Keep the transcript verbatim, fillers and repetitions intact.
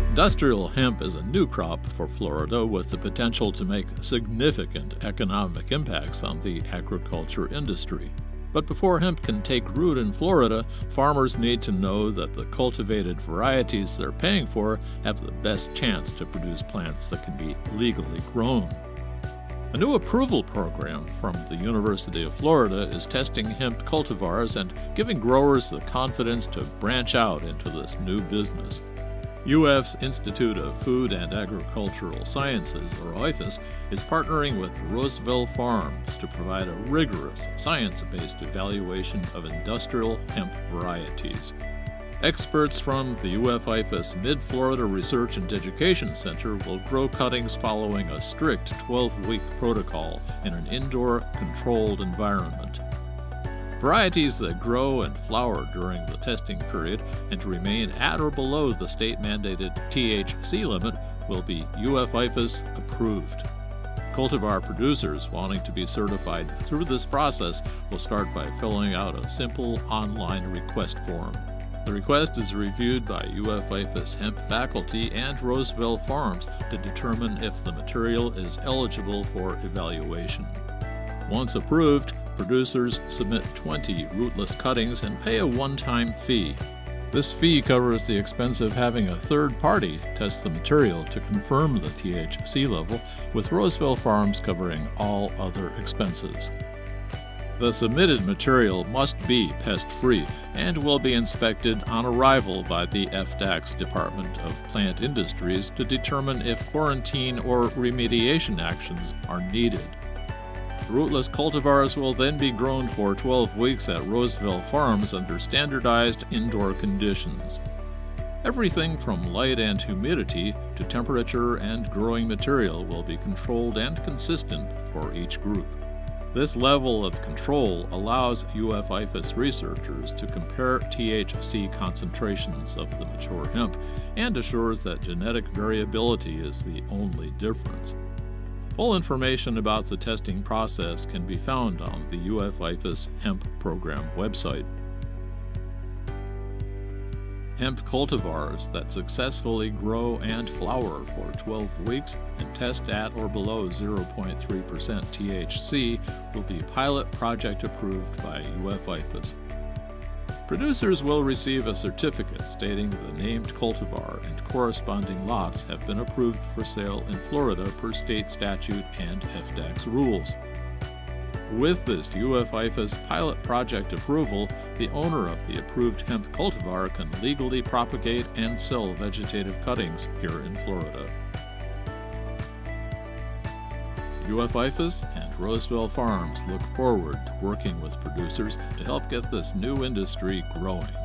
Industrial hemp is a new crop for Florida with the potential to make significant economic impacts on the agriculture industry. But before hemp can take root in Florida, farmers need to know that the cultivated varieties they're paying for have the best chance to produce plants that can be legally grown. A new approval program from the University of Florida is testing hemp cultivars and giving growers the confidence to branch out into this new business. U F's Institute of Food and Agricultural Sciences, or I F A S, is partnering with Roseville Farms to provide a rigorous, science-based evaluation of industrial hemp varieties. Experts from the U F I F A S Mid-Florida Research and Education Center will grow cuttings following a strict twelve-week protocol in an indoor, controlled environment. Varieties that grow and flower during the testing period and remain at or below the state-mandated T H C limit will be U F I F A S approved. Cultivar producers wanting to be certified through this process will start by filling out a simple online request form. The request is reviewed by U F I F A S hemp faculty and Roseville Farms to determine if the material is eligible for evaluation. Once approved, producers submit twenty rootless cuttings and pay a one-time fee. This fee covers the expense of having a third party test the material to confirm the T H C level, with Roseville Farms covering all other expenses. The submitted material must be pest-free and will be inspected on arrival by the F D A C's Department of Plant Industries to determine if quarantine or remediation actions are needed. Rootless cultivars will then be grown for twelve weeks at Roseville Farms under standardized indoor conditions. Everything from light and humidity to temperature and growing material will be controlled and consistent for each group. This level of control allows U F I F A S researchers to compare T H C concentrations of the mature hemp and assures that genetic variability is the only difference. Full information about the testing process can be found on the U F I F A S Hemp Program website. Hemp cultivars that successfully grow and flower for twelve weeks and test at or below zero point three percent T H C will be pilot project approved by U F I F A S. Producers will receive a certificate stating the named cultivar and corresponding lots have been approved for sale in Florida per state statute and F D A C's rules. With this U F I F A S pilot project approval, the owner of the approved hemp cultivar can legally propagate and sell vegetative cuttings here in Florida. U F I F A S and Roseville Farms look forward to working with producers to help get this new industry growing.